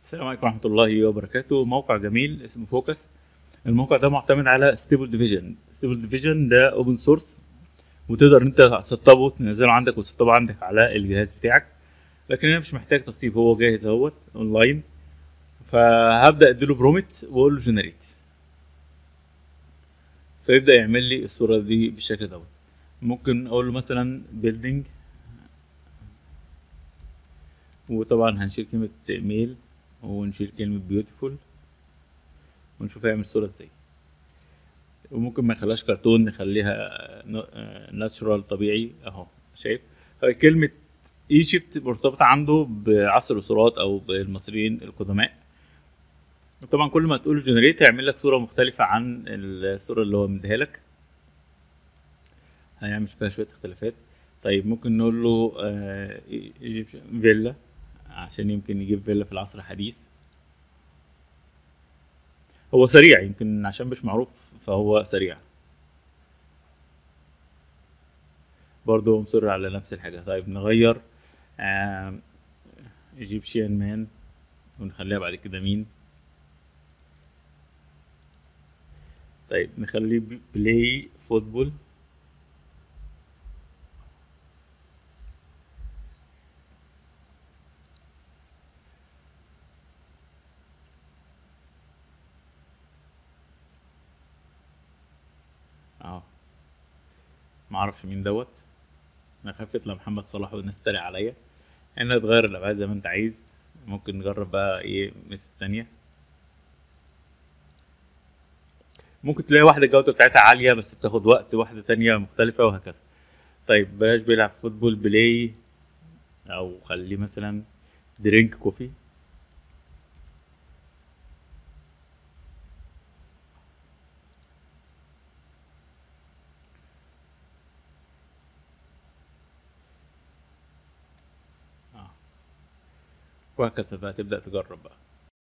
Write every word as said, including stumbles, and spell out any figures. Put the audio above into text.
السلام عليكم ورحمة الله وبركاته. موقع جميل اسمه فوكس. الموقع ده معتمد على ستيبل ديفيجن. ستيبل ديفيجن ده اوبن سورس، وتقدر انت تسطبه وتنزله عندك وتسطبه عندك على الجهاز بتاعك. لكن انا مش محتاج تسطيب، هو جاهز اهوت اونلاين. فهبدأ اديله برومت واقول له جنريت، فيبدأ يعمل لي الصورة دي بالشكل دوت. ممكن اقول له مثلا بيلدينج، وطبعا هنشيل كلمة ميل ونشيل كلمة بيوتيفول ونشوف هيعمل الصورة ازاي. وممكن ما نخليهاش كرتون، نخليها ناتشورال طبيعي اهو. شايف كلمة ايجيبت مرتبطة عنده بعصر الأسرات او بالمصريين القدماء. طبعا كل ما تقول جنريت هيعمل لك صورة مختلفة عن الصورة اللي هو مديها لك، هيعمل فيها شوية اختلافات. طيب ممكن نقول له آه فيلا، عشان يمكن يجيب فيلا في العصر الحديث. هو سريع، يمكن عشان مش معروف فهو سريع. برضه مصر على نفس الحاجة. طيب نغير ايجيبشيان مان ونخليها بعد كده مين. طيب نخليه بلاي فوتبول. اهو معرفش مين دوت. انا خفت لمحمد صلاح والناس تتريق عليا. هنا تغير الابعاد زي ما انت عايز. ممكن نجرب بقى ايه مثل التانية. ممكن تلاقي واحدة الجودة بتاعتها عالية بس بتاخد وقت، واحدة تانية مختلفة وهكذا. طيب بلاش بيلعب فوتبول، بلاي، او خليه مثلا درينك كوفي. اه وهكذا بقى تبدأ تجرب بقى.